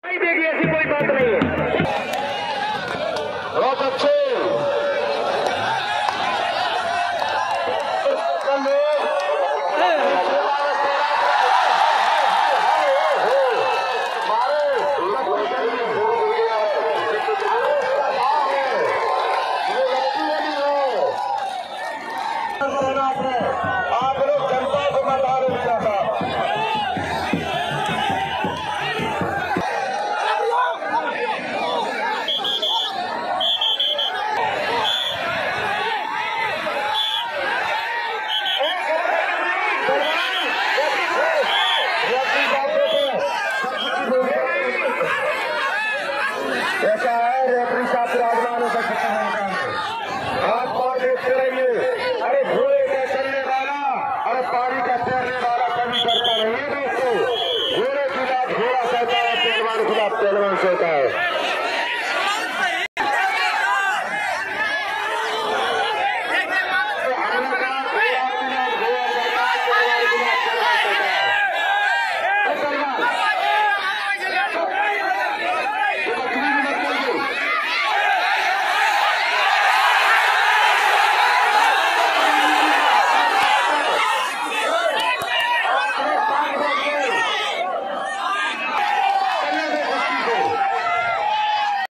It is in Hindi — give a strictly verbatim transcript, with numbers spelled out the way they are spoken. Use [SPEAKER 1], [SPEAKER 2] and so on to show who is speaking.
[SPEAKER 1] देगी, ऐसी कोई बात नहीं है। बहुत अच्छे आप लोग जनता को बता रहे हैं। ऐसा है रेफरी साहब विराजमान हो सकते हैं। हाथ पाँव देखते रहिए। अरे घोड़े का चलने वाला, अरे पानी का तैरने वाला कभी करता नहीं है दोस्तों। घोड़े की बात घोड़ा कहता है, पहलवान की बात पहलवान कहता है।